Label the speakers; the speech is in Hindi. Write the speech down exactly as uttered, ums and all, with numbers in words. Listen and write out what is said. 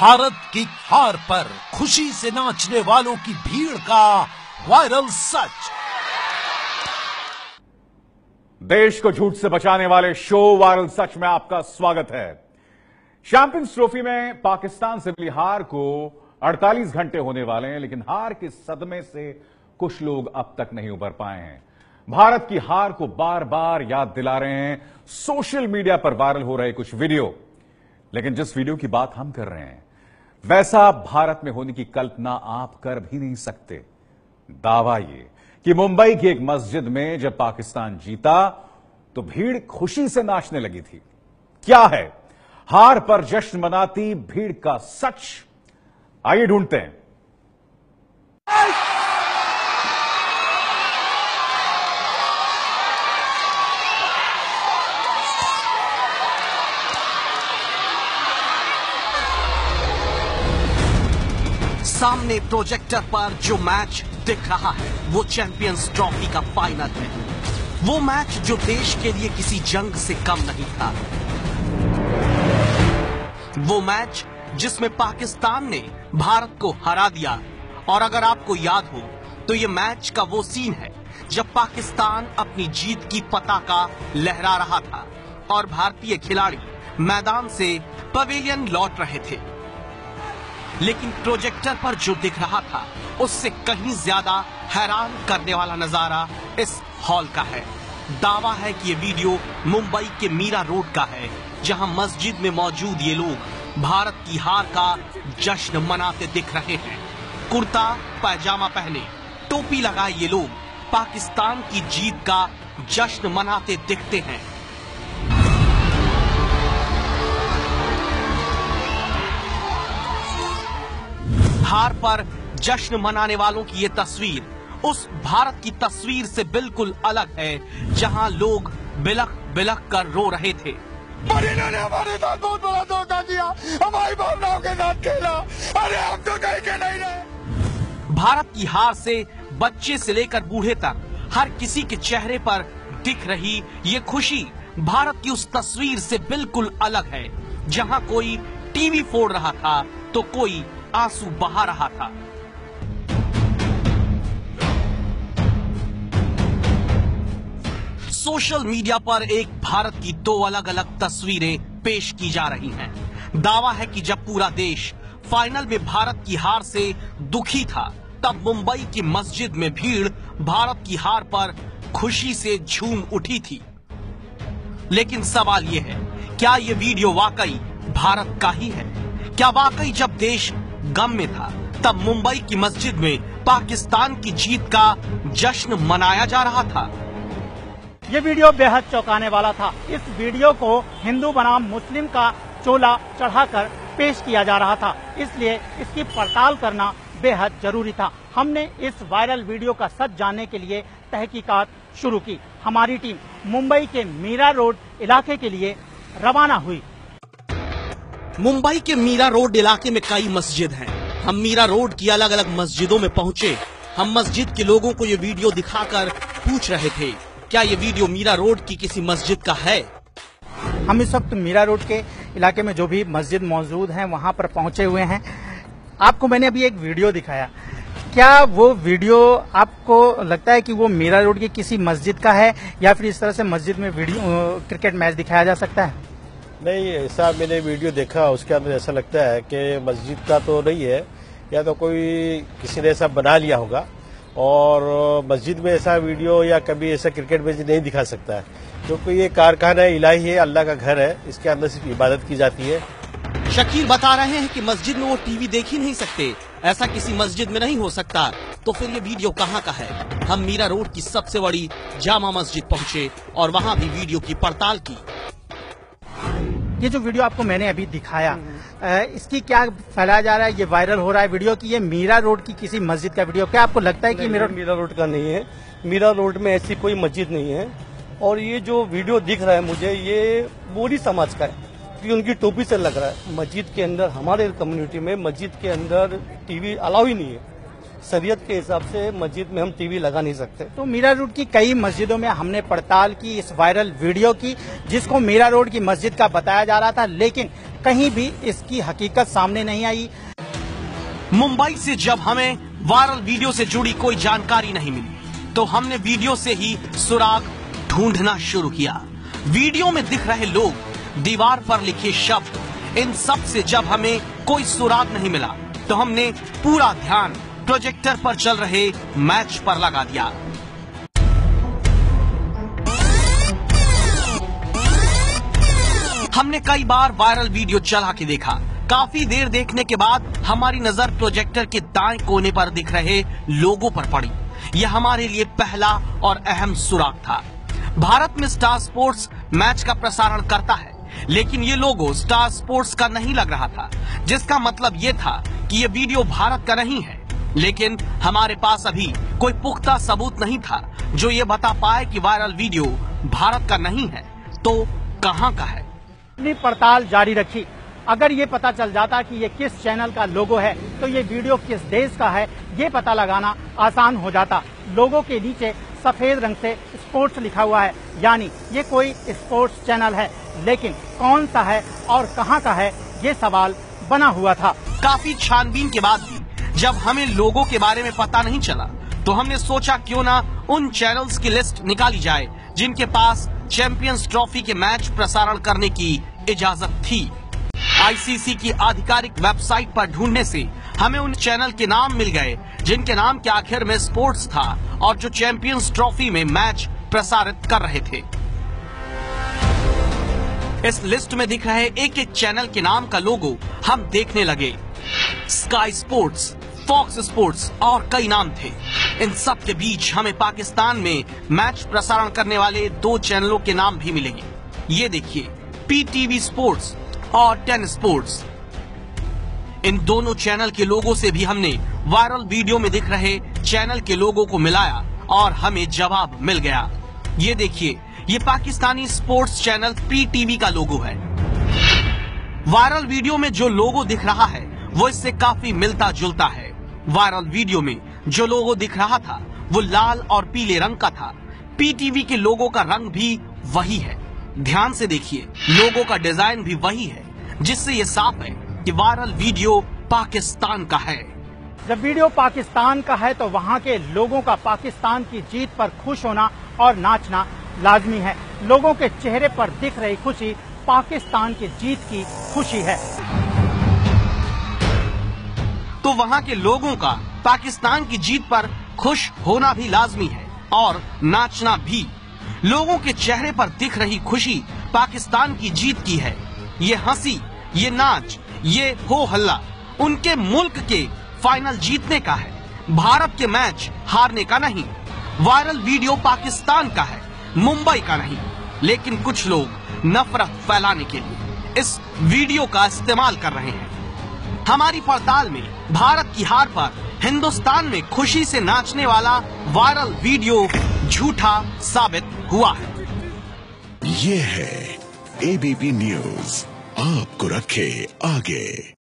Speaker 1: भारत की हार पर खुशी से नाचने वालों की भीड़ का वायरल सच।
Speaker 2: देश को झूठ से बचाने वाले शो वायरल सच में आपका स्वागत है। चैंपियंस ट्रॉफी में पाकिस्तान से मिली हार को अड़तालीस घंटे होने वाले हैं, लेकिन हार के सदमे से कुछ लोग अब तक नहीं उबर पाए हैं। भारत की हार को बार बार याद दिला रहे हैं सोशल मीडिया पर वायरल हो रहे कुछ वीडियो। लेकिन जिस वीडियो की बात हम कर रहे हैं वैसा भारत में होने की कल्पना आप कर भी नहीं सकते। दावा ये कि मुंबई की एक मस्जिद में जब पाकिस्तान जीता तो भीड़ खुशी से नाचने लगी थी। क्या है हार पर जश्न मनाती भीड़ का सच? आइए ढूंढते हैं।
Speaker 3: सामने प्रोजेक्टर पर जो मैच दिख रहा है वो चैंपियंस ट्रॉफी का फाइनल है। वो मैच जो देश के लिए किसी जंग से कम नहीं था। वो मैच जिसमें पाकिस्तान ने भारत को हरा दिया। और अगर आपको याद हो तो ये मैच का वो सीन है जब पाकिस्तान अपनी जीत की पताका लहरा रहा था और भारतीय खिलाड़ी मैदान से पवेलियन लौट रहे थे। लेकिन प्रोजेक्टर पर जो दिख रहा था उससे कहीं ज्यादा हैरान करने वाला नजारा इस हॉल का है। दावा है कि ये वीडियो मुंबई के मीरा रोड का है, जहां मस्जिद में मौजूद ये लोग भारत की हार का जश्न मनाते दिख रहे हैं। कुर्ता पैजामा पहने, टोपी लगाए ये लोग पाकिस्तान की जीत का जश्न मनाते दिखते हैं। हार पर जश्न मनाने वालों की ये तस्वीर उस भारत की तस्वीर से बिल्कुल अलग है जहां लोग बिलख बिलख कर रो रहे थे।
Speaker 4: पर इन्होंने हमारे साथ बहुत बड़ा धोखा किया, हमारी भावनाओं के साथ खेला। अरे हम तो कहीं के नहीं रहे।
Speaker 3: भारत की हार से बच्चे से लेकर बूढ़े तक हर किसी के चेहरे पर दिख रही ये खुशी भारत की उस तस्वीर से बिल्कुल अलग है, जहां कोई टीवी फोड़ रहा था तो कोई आंसू बहा रहा था। सोशल मीडिया पर एक भारत की दो अलग अलग तस्वीरें पेश की जा रही हैं। दावा है कि जब पूरा देश फाइनल में भारत की हार से दुखी था तब मुंबई की मस्जिद में भीड़ भारत की हार पर खुशी से झूम उठी थी। लेकिन सवाल यह है, क्या यह वीडियो वाकई भारत का ही है? क्या वाकई जब देश गम में था तब मुंबई की मस्जिद में पाकिस्तान की जीत का जश्न मनाया जा रहा था?
Speaker 5: ये वीडियो बेहद चौंकाने वाला था। इस वीडियो को हिंदू बनाम मुस्लिम का चोला चढ़ाकर पेश किया जा रहा था, इसलिए इसकी पड़ताल करना बेहद जरूरी था। हमने इस वायरल वीडियो का सच जानने के लिए तहकीकात शुरू की। हमारी टीम मुंबई के मीरा रोड इलाके के लिए रवाना हुई।
Speaker 3: मुंबई के मीरा रोड इलाके में कई मस्जिद हैं। हम मीरा रोड की अलग अलग मस्जिदों में पहुंचे। हम मस्जिद के लोगों को ये वीडियो दिखाकर पूछ रहे थे, क्या ये वीडियो मीरा रोड की किसी मस्जिद का है?
Speaker 5: हम इस वक्त मीरा रोड के इलाके में जो भी मस्जिद मौजूद हैं वहां पर पहुंचे हुए हैं। आपको मैंने अभी एक वीडियो दिखाया, क्या वो वीडियो आपको लगता है कि वो मीरा रोड की किसी मस्जिद का है या फिर इस तरह से मस्जिद में वीडियो क्रिकेट मैच दिखाया जा सकता है?
Speaker 6: नहीं, ऐसा मैंने वीडियो देखा, उसके अंदर ऐसा लगता है कि मस्जिद का तो नहीं है, या तो कोई किसी ने ऐसा बना लिया होगा। और मस्जिद में ऐसा वीडियो या कभी ऐसा क्रिकेट मैच नहीं दिखा सकता है, क्योंकि ये कारखाना इलाही है, अल्लाह का घर है, इसके अंदर सिर्फ इबादत की जाती है।
Speaker 3: शकील बता रहे हैं कि मस्जिद में वो टीवी देख ही नहीं सकते, ऐसा किसी मस्जिद में नहीं हो सकता। तो फिर ये वीडियो कहाँ का है? हम मीरा रोड की सबसे बड़ी जामा मस्जिद पहुंचे और वहाँ भी वीडियो की पड़ताल की।
Speaker 5: ये जो वीडियो आपको मैंने अभी दिखाया, इसकी क्या फैलाया जा रहा है, ये वायरल हो रहा है वीडियो की ये मीरा रोड की किसी मस्जिद का वीडियो, क्या आपको लगता है कि मीरा
Speaker 6: मीरा रोड का नहीं है? मीरा रोड में ऐसी कोई मस्जिद नहीं है। और ये जो वीडियो दिख रहा है मुझे, ये बोरी समाज का है, क्योंकि उनकी टोपी से लग रहा है। मस्जिद के अंदर, हमारे कम्युनिटी में मस्जिद के अंदर टीवी अलाउ ही नहीं है। शरीयत के हिसाब से मस्जिद में हम टीवी लगा नहीं सकते।
Speaker 5: तो मीरा रोड की कई मस्जिदों में हमने पड़ताल की इस वायरल वीडियो की, जिसको मीरा रोड की मस्जिद का बताया जा रहा था, लेकिन कहीं भी इसकी हकीकत सामने नहीं आई।
Speaker 3: मुंबई से जब हमें वायरल वीडियो से जुड़ी कोई जानकारी नहीं मिली तो हमने वीडियो से ही सुराग ढूंढना शुरू किया। वीडियो में दिख रहे लोग, दीवार पर लिखे शब्द, इन सब से जब हमें कोई सुराग नहीं मिला तो हमने पूरा ध्यान प्रोजेक्टर पर चल रहे मैच पर लगा दिया। हमने कई बार वायरल वीडियो चला के देखा। काफी देर देखने के बाद हमारी नजर प्रोजेक्टर के दाएं कोने पर दिख रहे लोगों पर पड़ी। यह हमारे लिए पहला और अहम सुराग था। भारत में स्टार स्पोर्ट्स मैच का प्रसारण करता है, लेकिन ये लोगो स्टार स्पोर्ट्स का नहीं लग रहा था, जिसका मतलब ये था कि ये वीडियो भारत का नहीं है। लेकिन हमारे पास अभी कोई पुख्ता सबूत नहीं था जो ये बता पाए कि वायरल वीडियो भारत का नहीं है तो कहां का है।
Speaker 5: अपनी पड़ताल जारी रखी। अगर ये पता चल जाता कि ये किस चैनल का लोगो है तो ये वीडियो किस देश का है, ये पता लगाना आसान हो जाता। लोगो के नीचे सफेद रंग से स्पोर्ट्स लिखा हुआ है, यानी ये कोई स्पोर्ट्स चैनल है, लेकिन कौन सा है और कहां का है, ये सवाल बना हुआ था।
Speaker 3: काफी छानबीन के बाद भी जब हमें लोगों के बारे में पता नहीं चला तो हमने सोचा क्यों ना उन चैनल्स की लिस्ट निकाली जाए जिनके पास चैंपियंस ट्रॉफी के मैच प्रसारण करने की इजाजत थी। आईसीसी की आधिकारिक वेबसाइट पर ढूंढने से हमें उन चैनल के नाम मिल गए जिनके नाम के आखिर में स्पोर्ट्स था और जो चैंपियंस ट्रॉफी में मैच प्रसारित कर रहे थे। इस लिस्ट में दिख रहे एक एक चैनल के नाम का लोगो हम देखने लगे। स्काई स्पोर्ट्स, फॉक्स स्पोर्ट्स और कई नाम थे। इन सब के बीच हमें पाकिस्तान में मैच प्रसारण करने वाले दो चैनलों के नाम भी मिलेंगे। ये देखिए, पीटीवी स्पोर्ट्स और टेन स्पोर्ट्स। इन दोनों चैनल के लोगों से भी हमने वायरल वीडियो में दिख रहे चैनल के लोगों को मिलाया और हमें जवाब मिल गया। ये देखिए, ये पाकिस्तानी स्पोर्ट्स चैनल पीटीवी का लोगो है। वायरल वीडियो में जो लोगो दिख रहा है वो इससे काफी मिलता जुलता है। वायरल वीडियो में जो लोगो दिख रहा था वो लाल और पीले रंग का था। पीटीवी के लोगो का रंग भी वही है। ध्यान से देखिए, लोगो का डिजाइन भी वही है, जिससे ये साफ है कि वायरल वीडियो पाकिस्तान का है।
Speaker 5: जब वीडियो पाकिस्तान का है तो वहाँ के लोगों का पाकिस्तान की जीत पर खुश होना और नाचना लाजमी है। लोगों के चेहरे पर दिख रही खुशी पाकिस्तान की जीत की खुशी है।
Speaker 3: तो वहाँ के लोगों का पाकिस्तान की जीत पर खुश होना भी लाजमी है और नाचना भी। लोगों के चेहरे पर दिख रही खुशी पाकिस्तान की जीत की है। ये हंसी, ये नाच, ये हो हल्ला उनके मुल्क के फाइनल जीतने का है, भारत के मैच हारने का नहीं। वायरल वीडियो पाकिस्तान का है, मुंबई का नहीं। लेकिन कुछ लोग नफरत फैलाने के लिए इस वीडियो का इस्तेमाल कर रहे हैं। हमारी पड़ताल में भारत की हार पर हिंदुस्तान में खुशी से नाचने वाला वायरल वीडियो झूठा साबित हुआ है।
Speaker 7: ये है एबीपी न्यूज, आपको रखे आगे।